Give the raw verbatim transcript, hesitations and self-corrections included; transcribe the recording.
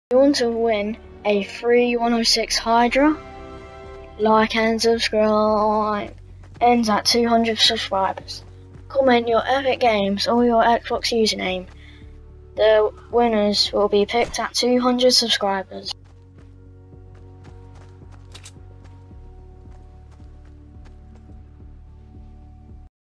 you want to win a free one oh six Hydra, like and subscribe. Ends at two hundred subscribers. Comment your Epic Games or your Xbox username. The winners will be picked at two hundred subscribers.